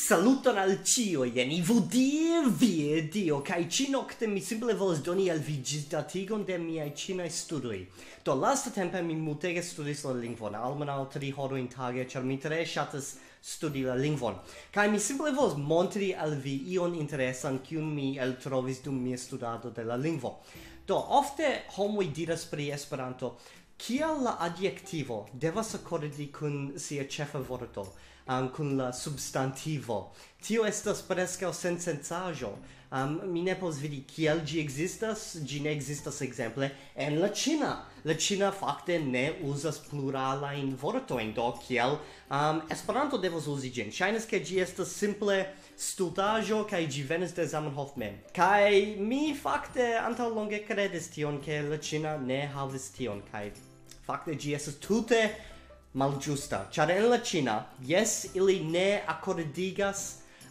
Saluton al cioi, en Evildea video, kai cinocte mi simple volas doni al vi gisdatigon de miai cinaj studoi. Do lasta tempe mi multege studis la lingvon, almenaŭ 3 horojn tage, ĉar mi tre ŝatas studi la lingvon. Kai mi simple volas montri al vi ion interesan kiun mi eltrovis dum mia studado de la lingvo. Do ofte homoj diras pri Esperanto, kiel la adjektivo devas akordi kun sia ĉefa vorto, kun la substantivo. Tio estas preskaŭ sensencaĵo. Mi ne povas vidi kiel ĝi ekzistas. Ĝi ne ekzistas ekzemple en la ĉina. La ĉina fakte ne uzas pluralajn vortojn, do kiel Esperanto devas uzi ĝin. Ŝajnas ke ĝi estas simple stultaĵo kaj ĝi venas de Zamenhof mem. Kaj mi fakte antaŭlonge kredis tion, ke la ĉina ne havis tion, kaj fakte ĝi estas tute malĝusta, ĉar en la ĉina, jes, ili ne akordigas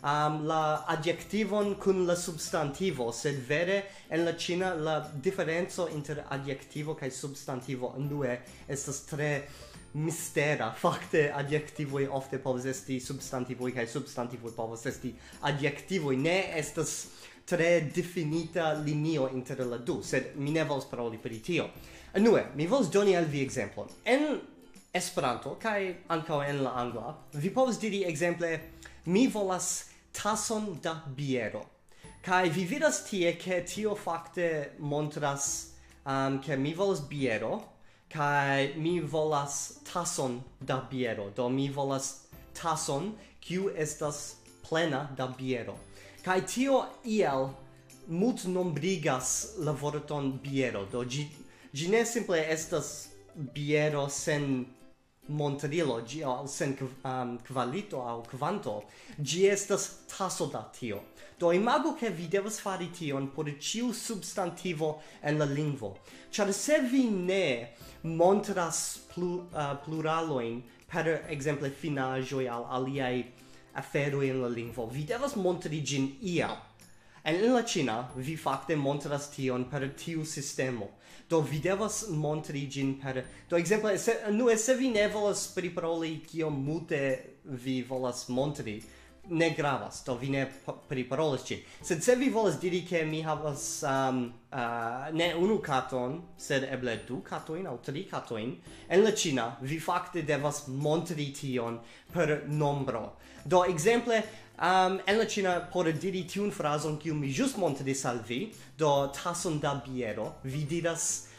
la adjektivon kun la substantivo, sed vere en la ĉina la diferenco inter adjektivo kaj substantivo unue estas tre mistera. Fakte adjektivoj ofte povas esti substantivoj kaj substantivoj povas esti adjektivoj. Ne estas tre definita linio inter la du, sed mi ne volas paroli pri tio. Unue, mi volas doni al vi ekzemplon. En Esperanto kaj ankaŭ en la angla, vi povas diri ekzemple, mi volas tason da biero. Kaj vi vidas tie, ke tio fakte montras ke mi volas biero, kaj mi volas tason da biero. Do mi volas tason kiu estas plena da biero. Kaj tio iel multnombrigas la vorton biero. Do ĝi ne simple estas biero sen montrilo, sen kvalito aŭ kvanto, ĝi estas taso da tio. Do imagu ke vi devas fari tion por ĉiu substantivo en la lingvo. Ĉar se vi ne montras pluralojn per ekzemple finaĵoj aŭ aliaj aferoj en la lingvo, vi devas montri ĝin iel. En la ĉina vi fakte montras tion per tiu sistemo. Do vi devas montri ĝin per... Do ekzemple, se vi ne volas priparoli kiom multe vi volas montri, ne gravas, do vi ne priparolas ĝin. Sed se vi volas diri ke mi havas ne unu katon, sed eble 2 katojn aŭ 3 katojn, en la ĉina vi fakte devas montri tion per nombro. Do ekzemple, en la ĉina por diri tiun frazon kiu mi ĵus montris al vi, do tason da biero, vi diras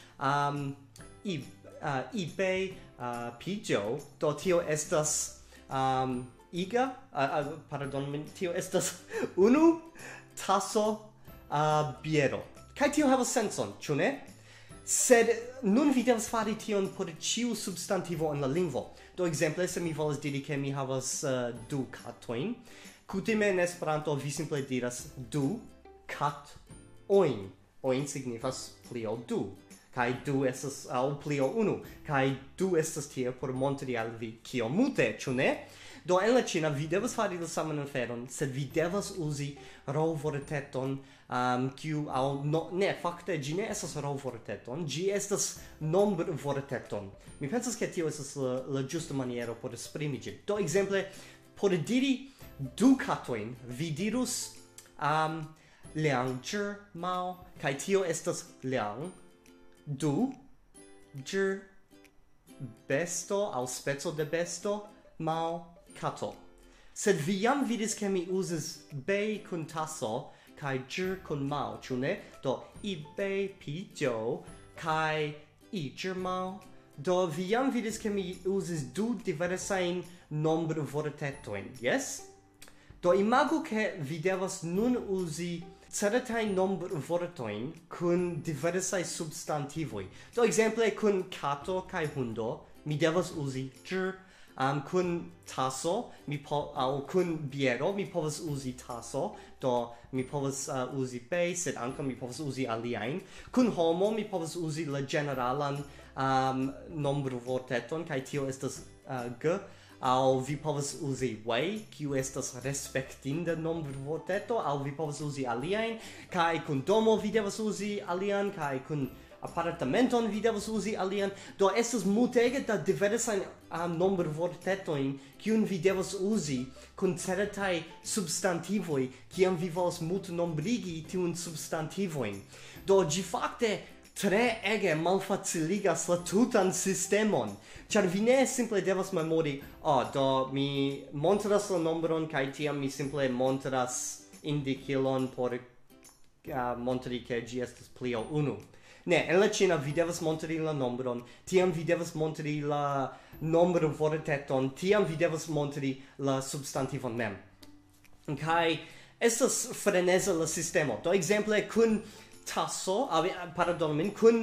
ibe piĝo, do tio estas iga, tio estas unu taso biero. Kaj tio havas sencon, ĉu ne? Sed nun vi devas fari tion por ĉiu substantivo en la lingvo. Do ekzemple, se mi volas diri ke mi havas 2 katojn, kutime en Esperanto vi simple diras 2 katojn. Oin signifas pli ol 2. Kaj 2 estas aŭ pli ol 1. Kaj 2 estas tie por montri al vi kio multe, ĉu ne? Do en la ĉina vi devas fari la saman aferon, sed vi devas uzi rolvorteton, kiu ne, fakte ĝi ne estas rolvorteton, ĝi estas nombr-vorteton. Mi pensas ke tio estas la ĝusta maniero por esprimi ĝin. Do ekzemple, por diri 2 katojn, vi dirus Mao, kaj tio estas liang, 2, besto aŭ speco de besto, Mao, kato. Sed vi jam vidis ke mi uzis bei kun taso kaj kun Mao, ĉu ne? Do ibe piĝo kaj Mao. Do vi jam vidis ke mi uzis 2 diversajn nombr-vortetojn, jes? Do imagu ke vi devas nun uzi certajn nombr-vortojn kun diversaj substantivoj. Do ekzemple kun kato kaj hundo mi devas uzi kun taso aŭ kun biero mi povas uzi taso, do mi povas uzi bei, sed ankaŭ mi povas uzi aliajn. Kun homo mi povas uzi la ĝeneralan nombr-vorteton, kaj tio estas g. Aŭ vi povas uzi wei, kiu estas respektinda nombr-vorteto, aŭ vi povas uzi aliajn, kaj kun domo vi devas uzi alian, kaj kun apartamenton vi devas uzi alian. Do estas multege da diversaj nombr-vortetojn kiun vi devas uzi kun certaj substantivoj, kiam vi volas multnombrigi tiun substantivojn. Do ĝi fakte tre ege malfaciligas la tutan sistemon, ĉar vi ne simple devas memori, do mi montras la nombron kaj tiam mi simple montras indikilon por montri ke ĝi estas pli ol 1. Ne, en la ĉina vi devas montri la nombron, tiam vi devas montri la nombr-vorteton, tiam vi devas montri la substantivon mem. Kaj estas freneza la sistemo. Do ekzemple kun taso, pardonu min, kun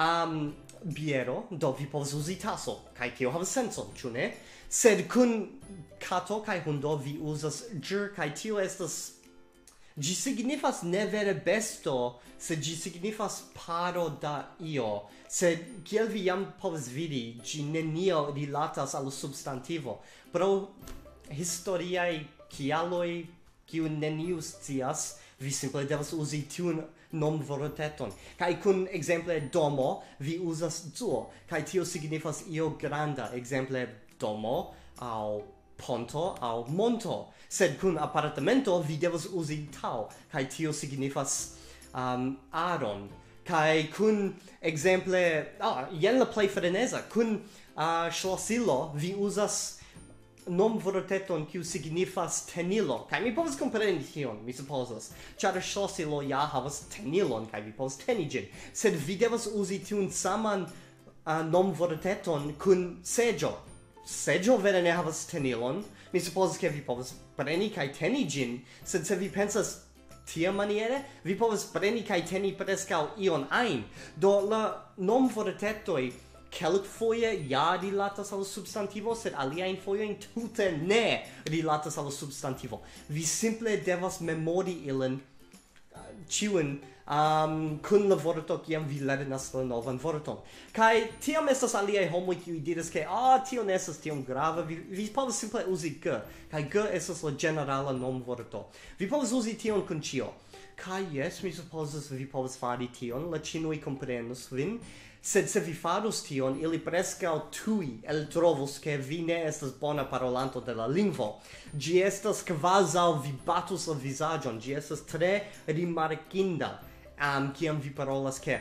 biero, do vi povas uzi taso, kaj tio havas sencon, ĉu ne? Sed kun kato kaj hundo vi uzas ĝ, kaj tio estas ĝi signifas ne vere besto, sed ĝi signifas paro da io. Sed kiel vi jam povas vidi, ĝi nenio rilatas al substantivo. Pro historiaj kialoj, kiu neniu scias, vi simple devas uzi tiun nombr-vorteton. Kaj kun ekzemple domo, vi uzas zuo, kaj tio signifas io granda, ekzemple domo aŭ ponto aŭ monto. Sed kun apartamento vi devas uzi tau, kaj tio signifas aron. Kaj kun ekzemple, jen la plej freneza, kun ŝlosilo vi uzas nombr-vorteton kiu signifas tenilo, kaj mi povas kompreni tion, mi supozas, ĉar ŝlosilo ja havas tenilon, kaj vi povas teni ĝin, sed vi devas uzi tiun saman nombr-vorteton kun seĝo. Seĝo vere ne havas tenilon, mi supozas ke vi povas preni kaj teni ĝin, sed se vi pensas tiamaniere, vi povas preni kaj teni preskaŭ ion ajn. Do la nombr-vortetoj kelkfoje ja rilatas al substantivo, sed aliajn fojojn tute ne rilatas al substantivo. Vi simple devas memori ilin ĉiujn kun la vorto kiam vi lernas la novan vorton. Kaj tiam estas aliaj homoj kiuj diras ke tio ne estas tiom grava, vi povas simple uzi g, kaj g estas la ĝenerala nomvorto. Vi povas uzi tion kun ĉio. Kaj jes, mi supozas vi povas fari tion, la ĉinoj komprenus vin. Sed se vi farus tion, ili preskaŭ tuj eltrovos ke vi ne estas bona parolanto de la lingvo. Ĝi estas kvazaŭ vi batus la vizaĝon, ĝi estas tre rimarkinda, kiam vi parolas ke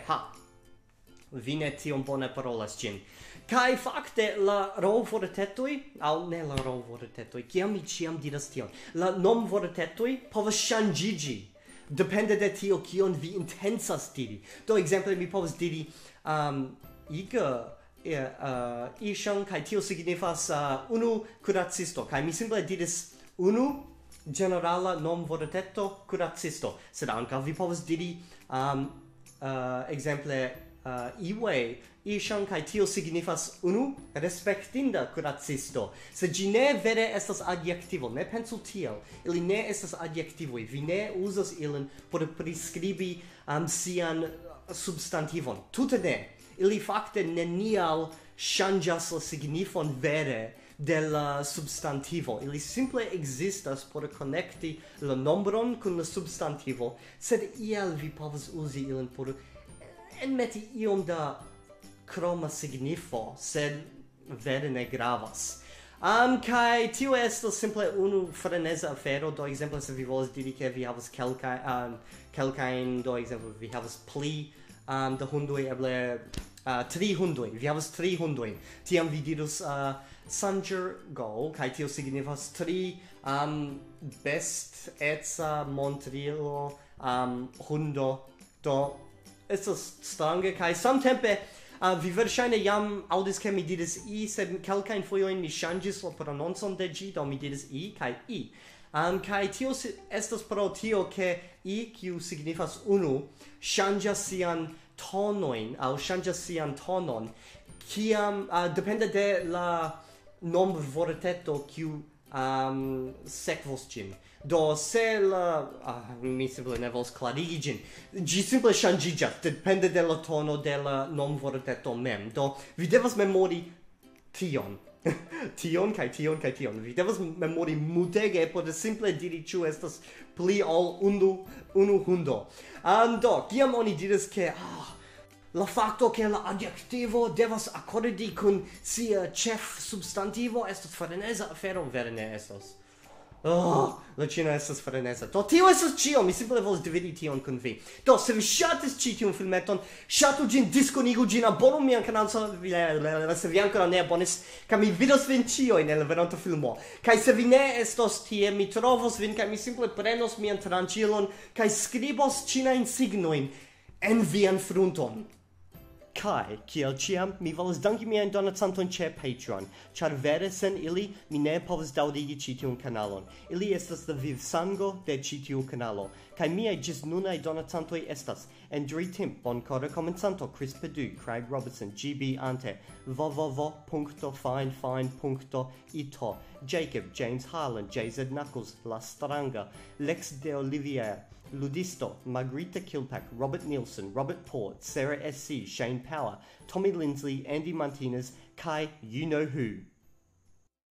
vi ne tiom bone parolas ĝin. Kaj fakte la rol-vortetoj, aŭ ne la rol-vortetoj, kiam mi ĉiam diras tion, la nom-vortetoj povas ŝanĝiĝi, depende de tio kion vi intencas diri. Do ekzemple mi povas diri iŝan, kaj tio signifas unu kuracisto, kaj mi simple diris unu ĝenerala nomvorteto kuracisto, sed ankaŭ vi povas diri ekzemple iwe iŝan, kaj tio signifas unu respektinda kuracisto, sed ĝi ne vere estas adjektivo, ne pensu tiel, ili ne estas adjektivoj, vi ne uzas ilin por priskribi sian substantivon, tute ne. Ili fakte nenial ŝanĝas la signifon vere de la substantivo. Ili simple ekzistas por konekti la nombron kun la substantivo, sed iel vi povas uzi ilin por enmeti iom da kroma signifo, sed vere ne gravas. Kaj tio estas simple unu freneza afero, do ekzemple se vi volas diri ke vi havas kelkajn, do ekzemple vi havas pli da hundoj, eble 3 hundoj, vi havas 3 hundojn, tiam vi dirus sanĝergo, kaj tio signifas 3 besteca montrilo hundo, do estas strange, kaj samtempe vi verŝajne jam aŭdis ke mi diris i, sed kelkajn fojojn mi ŝanĝis la prononcon de ĝi, do mi diris i kaj i. Kaj tio estas pro tio ke i, kiu signifas unu, ŝanĝas sian tonojn aŭ ŝanĝas sian tonon, kiam depende de la nombr-vorteto kiu sekvos ĝin. Do se la mi simple ne volas klarigi ĝin, ĝi simple ŝanĝiĝas depende de la tono de la nomvorteto mem. Do vi devas memori tion. Tion kaj tion kaj tion. Vi devas memori multege por simple diri ĉu estas pli ol unu hundo. Do kiam oni diras ke la facto che la adjektivo devas accordi kun sia chef substantivo estas freneza afero vere ne estas. Oh, la ĉina estas freneza. Do tio estas ĉio, mi simple volas dividi tion kun vi. Do, se vi ŝatis ĉi tiun filmeton, ŝatu ĝin, diskonigu ĝin, abonu mian kanalon se vi ankoraŭ ne abonis, kaj mi vidos vin ĉiujn en la venonta filmo. Kaj se vi ne estos tie, mi trovos vin kaj mi simple prenos mian tranĉilon kaj skribos ĉinajn signojn en vian frunton. Kai, kiel ciam, mi volas danki miajn donacantojn ĉe Patreon, ĉar vere sen ili mi ne povas daŭrigi ĉi tiun kanalon. Ili estas la vivsango de ĉi tiu kanalo, kaj miaj ĝis nunaj donacantoj estas Andrew Timp, bonkora komencanto, Chris Padu, Craig Robertson, GB Ante, www.finefine.ito, Jacob, James Harlan, JZ Knuckles, La Stranga, Lex de Olivier, Ludisto, Margarita Kilpack, Robert Nielsen, Robert Port, Sarah SC, Shane Power, Tommy Lindsley, Andy Martinez, Kai, you know who.